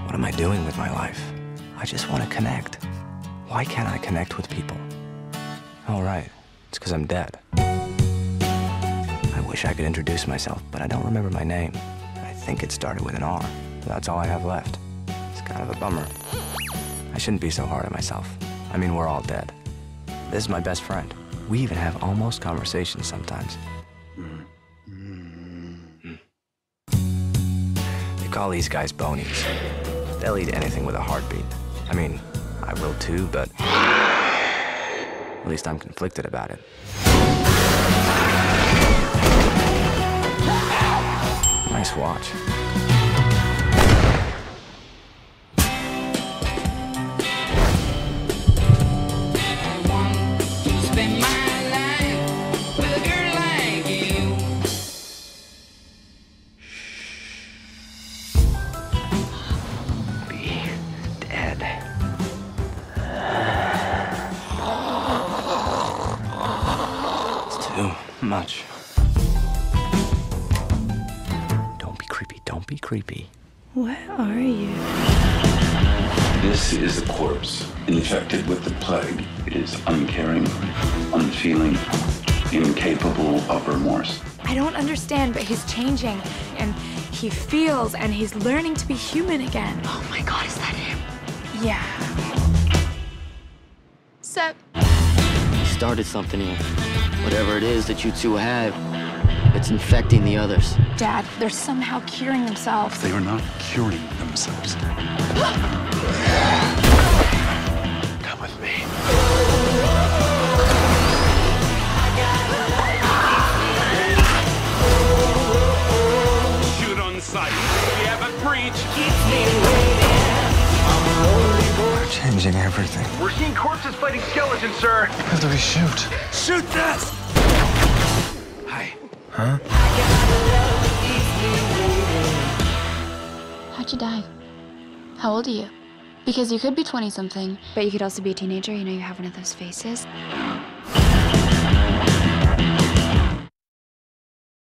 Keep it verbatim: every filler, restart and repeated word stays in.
What am I doing with my life? I just want to connect. Why can't I connect with people? Oh, right. It's because I'm dead. I wish I could introduce myself, but I don't remember my name. I think it started with an R. That's all I have left. It's kind of a bummer. I shouldn't be so hard on myself. I mean, we're all dead. This is my best friend. We even have almost conversations sometimes. They call these guys bonies. They'll eat anything with a heartbeat. I mean, I will too, but at least I'm conflicted about it. Nice watch. Too much. Don't be creepy. Don't be creepy. What are you? This is a corpse infected with the plague. It is uncaring, unfeeling, incapable of remorse. I don't understand, but he's changing, and he feels, and he's learning to be human again. Oh my God, is that him? Yeah. Sup? You started something here. Whatever it is that you two have, it's infecting the others. Dad, they're somehow curing themselves. They are not curing themselves. Come with me. Shoot on sight. We have a breach. We're changing everything. We're seeing corpses fighting skeletons, sir. Who do we shoot? Shoot this! Hi. Huh? How'd you die? How old are you? Because you could be twenty-something, but you could also be a teenager. You know, you have one of those faces.